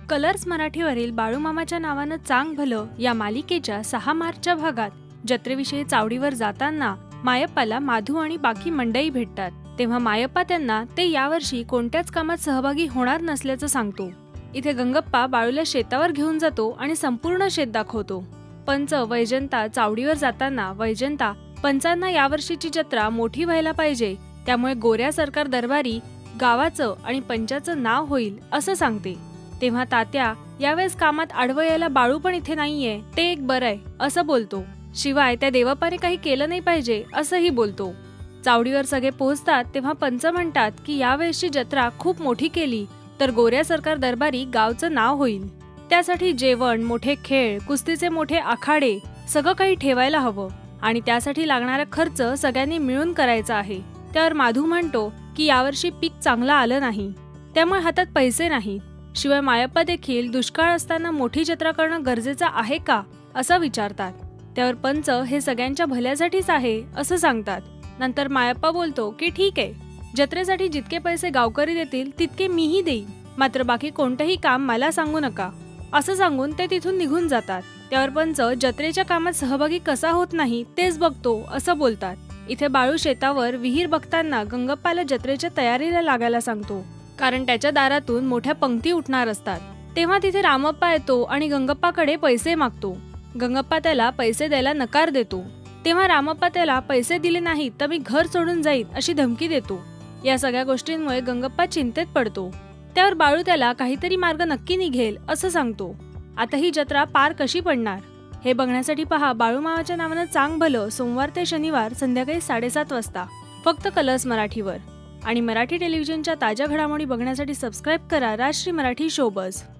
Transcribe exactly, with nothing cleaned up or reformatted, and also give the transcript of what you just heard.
Colours मराठीवरील बाळूमामाच्या नावानं चांग भलं या मालिकेच्या सहा मार्चच्या भागात जत्रेविषयी चावडीवर जाताना मायप्पाला माधू आणि बाकी मंडळी भेटतात। तेव्हा मायप्पा त्यांना ते यावर्षी कोणत्याच कामात सहभागी होणार नसल्याचं सांगतो। इथे गंगप्पा बाळूला शेतावर घेऊन जातो आणि संपूर्ण शेत दाखवतो। पंच वैजंता चावडीवर जाताना वैजंता पंचांना यावर्षीची जत्रा मोठी व्हायला पाहिजे, त्यामुळे गोऱ्या सरकार दरबारी गावाचं आणि पंचाचं नाव होईल असं सांगते। तेव्हा तात्या यावेळेस कामात आडवं यायला बाळू पण इथे नाहीये, ते एक बरं आहे असं बोलतो। शिवाय त्या देवापाने काही केलं नाही पाहिजे असंही बोलतो। चावडीवर सगळे पोहोचतात तेव्हा पंच म्हणतात की यावेळेसची जत्रा खूप मोठी केली तर गोऱ्या सरकार दरबारी गावचं नाव होईल, त्यासाठी जेवण, मोठे खेळ, कुस्तीचे मोठे आखाडे सगळं काही ठेवायला हवं आणि त्यासाठी लागणारा खर्च सगळ्यांनी मिळून करायचा आहे। त्यावर माधू म्हणतो की यावर्षी पीक चांगलं आलं नाही, त्यामुळे हातात पैसे नाहीत। शिवाय मायप्पा देखील दुष्काळ असताना मोठी जत्रा करणं गरजेचं आहे का असं विचारतात। त्यावर पंच हे सगळ्यांच्या भल्यासाठीच आहे असं सांगतात। नंतर मायप्पा बोलतो की ठीक आहे, जत्रेसाठी जितके पैसे गावकरी देतील तितके मीही देईन, मात्र बाकी कोणतंही काम मला सांगू नका असं सांगून ते तिथून निघून जातात। त्यावर पंच जत्रेच्या कामात सहभागी कसा होत नाही तेच बघतो असं बोलतात। इथे बाळू शेतावर विहीर बघताना गंगप्पाला जत्रेच्या तयारीला लागायला सांगतो, कारण त्याच्या दारातून मोठ्या पंक्ती उठणार असतात। तेव्हा तिथे रामप्पा येतो आणि गंगप्पाकडे पैसे मागतो। गंगप्पा त्याला पैसे द्यायला नकार देतो। तेव्हा रामप्पा त्याला पैसे दिले नाहीत तर मी घर सोडून जाईन अशी धमकी देतो। या सगळ्या गोष्टींमुळे गंगप्पा चिंतेत पडतो। त्यावर बाळू त्याला काहीतरी मार्ग नक्की निघेल असं सांगतो। आता ही जत्रा पार कशी पडणार हे बघण्यासाठी पहा बाळूमामाच्या नावानं चांग भलं सोमवार ते शनिवार संध्याकाळी साडेसात वाजता फक्त कलर्स मराठीवर। आणि मराठी टेलिव्हिजनच्या ताज्या घडामोडी बघण्यासाठी सबस्क्राईब करा राजश्री मराठी शोबज।